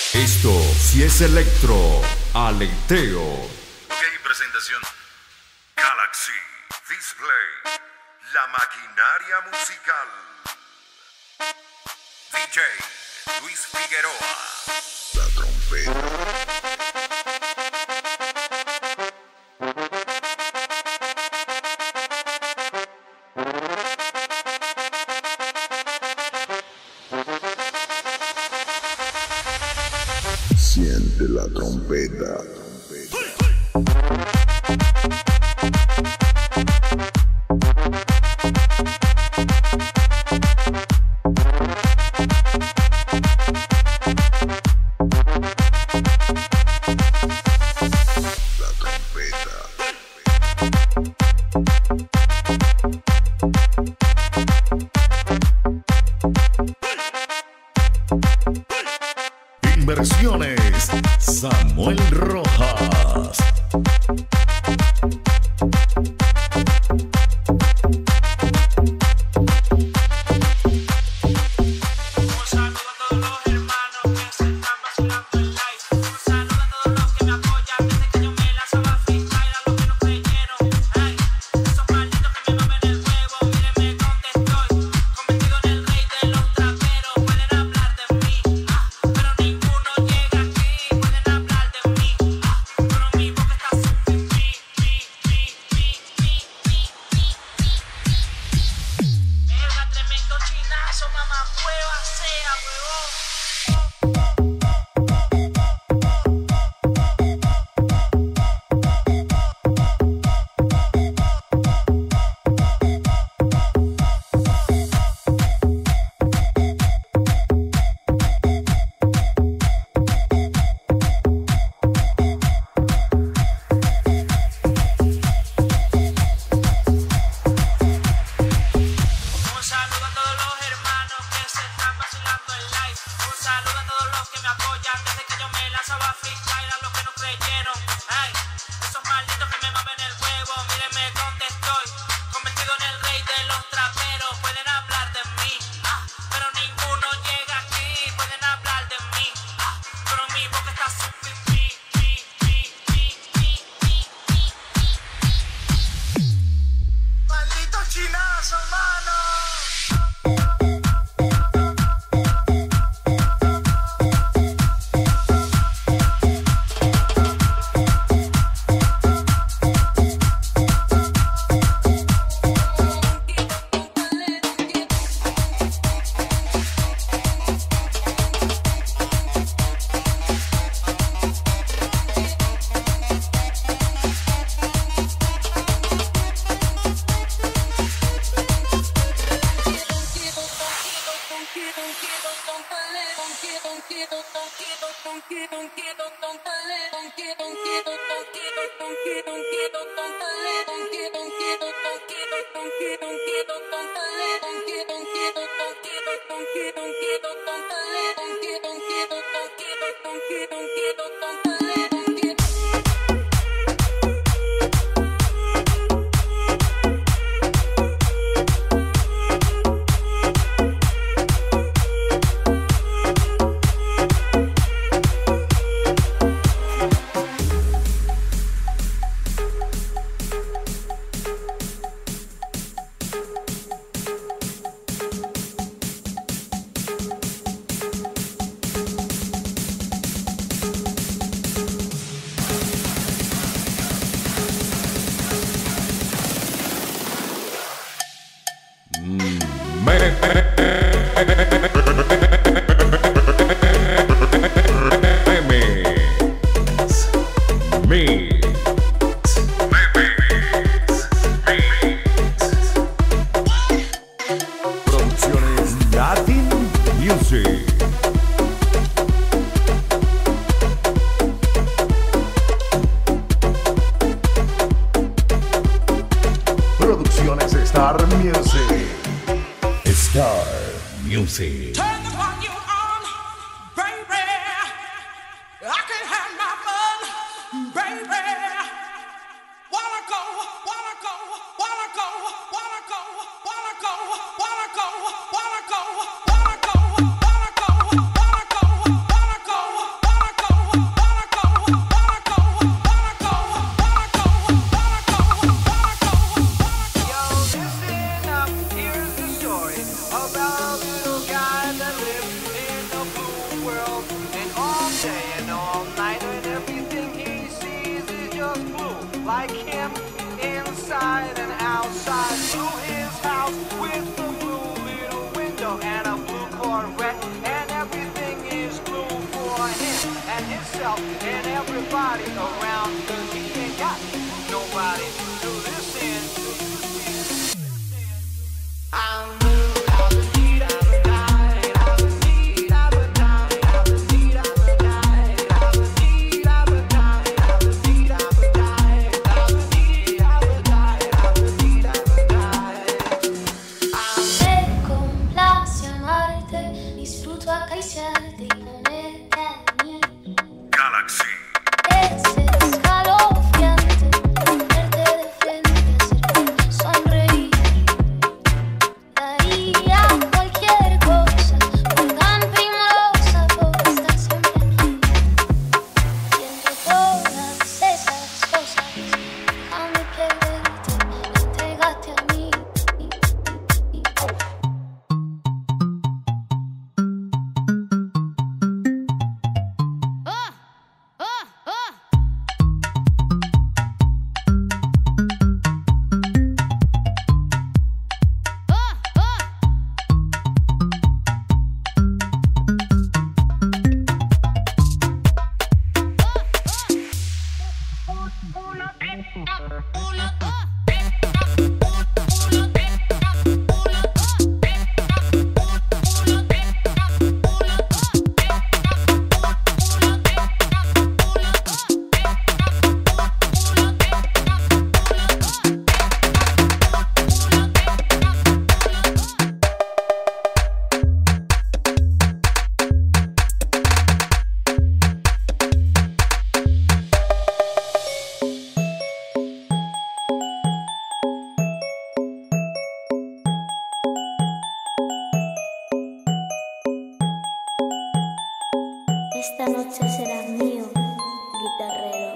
Esto sí es electro, aleteo. Ok, presentación. Galaxy Display, la maquinaria musical. DJ Luis Figueroa. La trompeta. Siente la trompeta. Inversiones Samuel Rojas. Producciones Latin Music. Producciones Star Music. Star Music. Turn the volume on, baby. I can't have my fun, baby. Wanna go, wanna go, wanna go, wanna go, wanna go, wanna go, wanna go, wanna go, wanna go, wanna go, wanna go, wanna go. wet, and everything is blue for him and himself and everybody around, 'cause he ain't got nobody to listen. Galaxy. Es escalofriante verte de frente, hacerte sonreír. Daría cualquier cosa por tan primorosa, por estar siempre aquí. Y entre todas esas cosas, déjame perderte, entregate a mí. Esta noche será mío, guitarrero.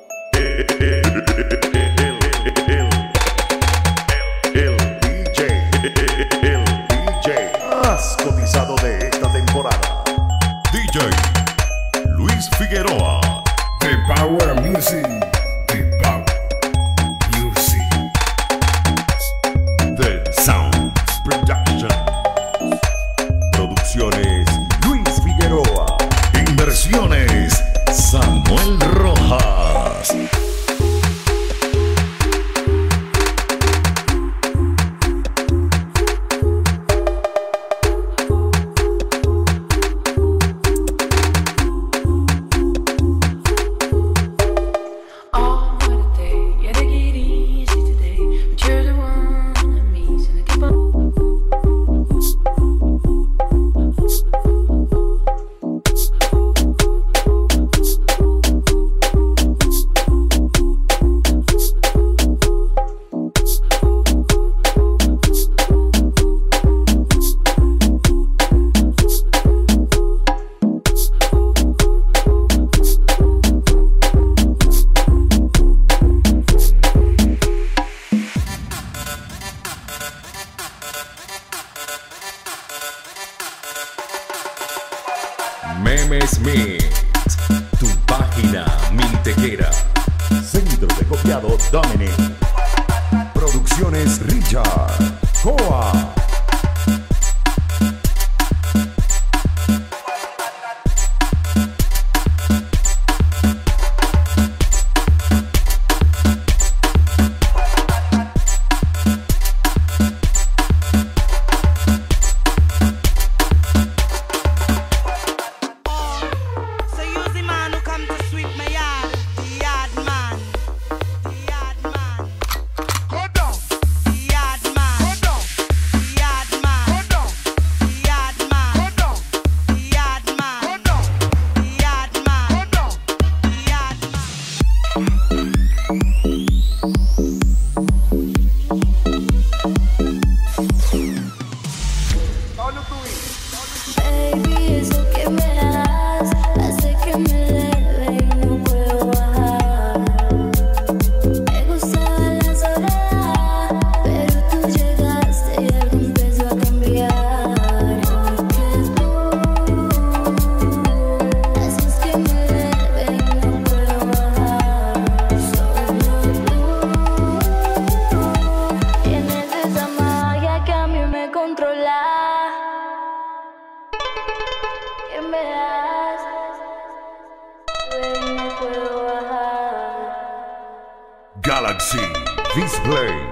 El DJ más cotizado de esta temporada. DJ Luis Figueroa. The Power Music. The Power Music. The Sound Production. Producciones Luis Figueroa. Inversiones Samuel Rojas. Oh, what a day, yeah, take it easy today. But you're the one I miss, and I keep on. Memes Mix. Tu página mintequera. Centro de copiado Dominic. Producciones Richard. Coa. So use the man who come to sweep my yard, the yard man, the yard man. Go down, the yard man, go down, the ¿Qué me das? Ven, no puedo bajar. Galaxy Display.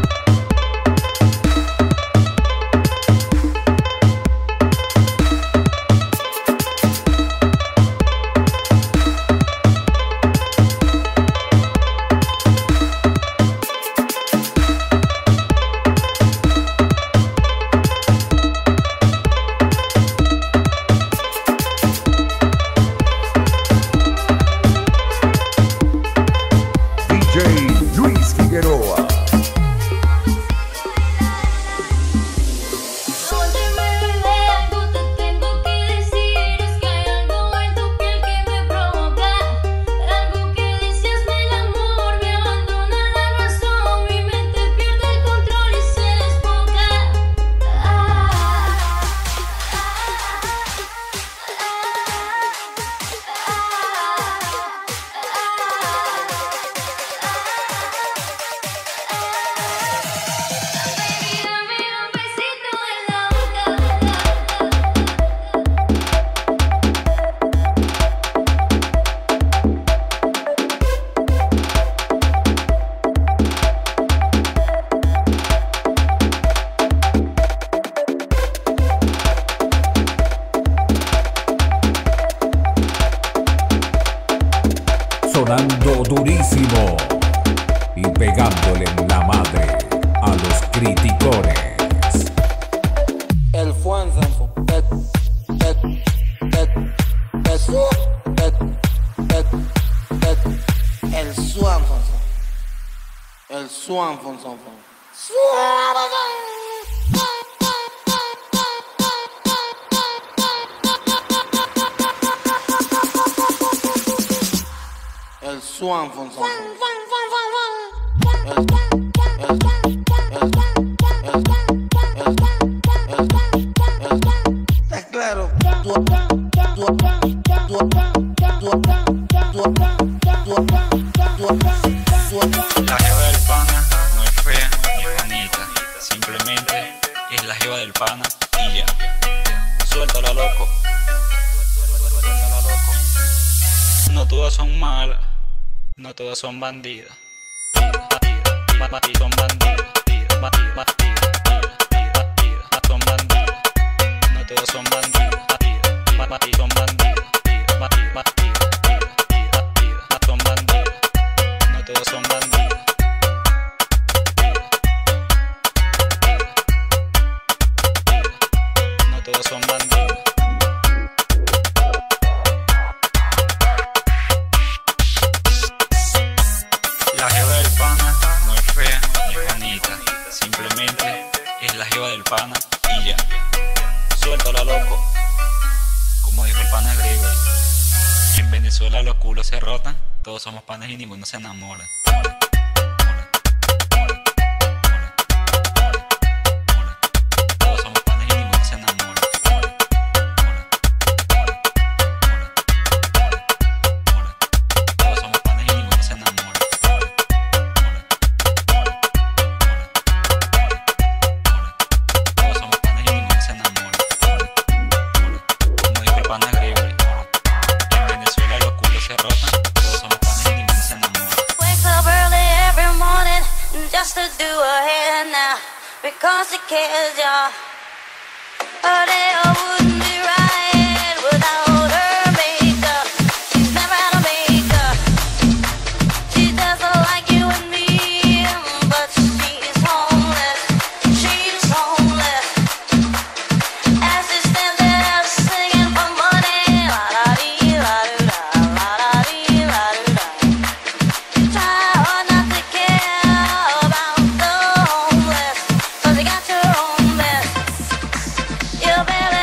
Luis Figueroa. Sonando durísimo y pegándole en la madre a los criticones. El Fuanzanfo, el Suanfonso, el Suanfonso. El Suanfonso. ¿Está claro? La jeva del pana no es fea ni es bonita, simplemente es la jeva del pana y ya. Suéltala, loco. No todas son malas, no todas son bandidas. Son bandidas, son bandidas. No todas son bandidas, son bandidas. Son bandidas, no todas son bandidas. No todas son bandidas. La jeva del pana no es fea ni es bonita, simplemente es la jeva del pana y ya. Suéltala, loco. Como dijo el pana griego, en Venezuela los culos se rotan, todos somos panes y ninguno se enamora. Todos somos panes y ninguno se enamora. Todos somos panes y ninguno se enamora. Todos somos panes y ninguno se enamora. Como dijo el pana griego, en Venezuela los culos se rotan, todos somos panes y ninguno se enamora. Wakes up early every morning just to do her hair now because she cares, y'all. Her day wouldn't be right without her makeup. She's never had a makeup. She doesn't like you and me, but she's homeless. She's homeless. As she stands there singing for money, la da dee la do da, la da dee la do da. Try hard not to care about the homeless, 'cause you got your own mess. You barely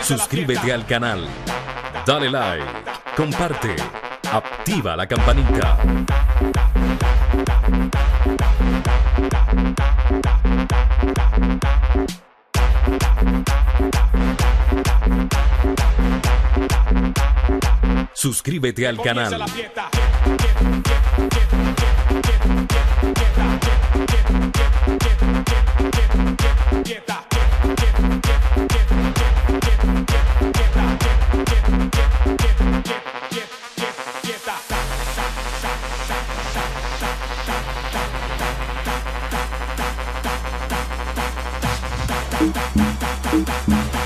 Suscríbete al canal, dale like, comparte, activa la campanita. Suscríbete al canal. Quieta.